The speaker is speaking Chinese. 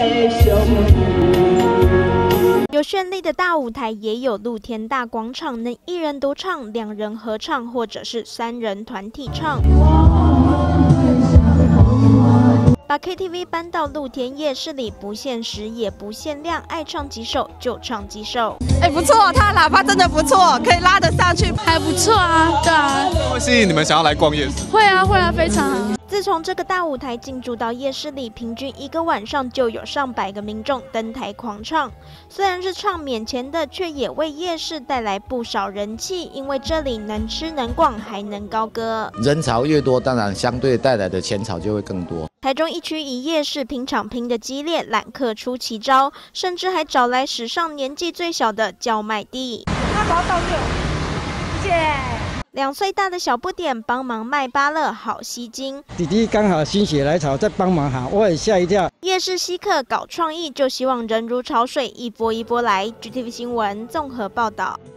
有绚丽的大舞台，也有露天大广场，能一人独唱、两人合唱，或者是3人团体唱。把 KTV 搬到露天夜市里，不限时也不限量，爱唱几首就唱几首。 不错，它喇叭真的不错，可以拉得上去， 还不错啊，对啊。 会吸引你们想要来逛夜市？ 会啊，非常好。 自从这个大舞台进驻到夜市里，平均1个晚上就有上百个民众登台狂唱。虽然是唱免钱的，却也为夜市带来不少人气，因为这里能吃能逛还能高歌。 人潮越多，当然相对带来的钱潮就会更多。 台中一区以夜市拼场拼得激烈，揽客出奇招，甚至还找来史上年纪最小的叫卖弟。 那把我倒掉，谢谢。 2岁大的小不点帮忙卖芭乐，好吸睛。 弟弟刚好心血来潮在帮忙哈，我也吓一跳。 夜市稀客搞创意，就希望人如潮水，一波一波来。GTV 新闻综合报道。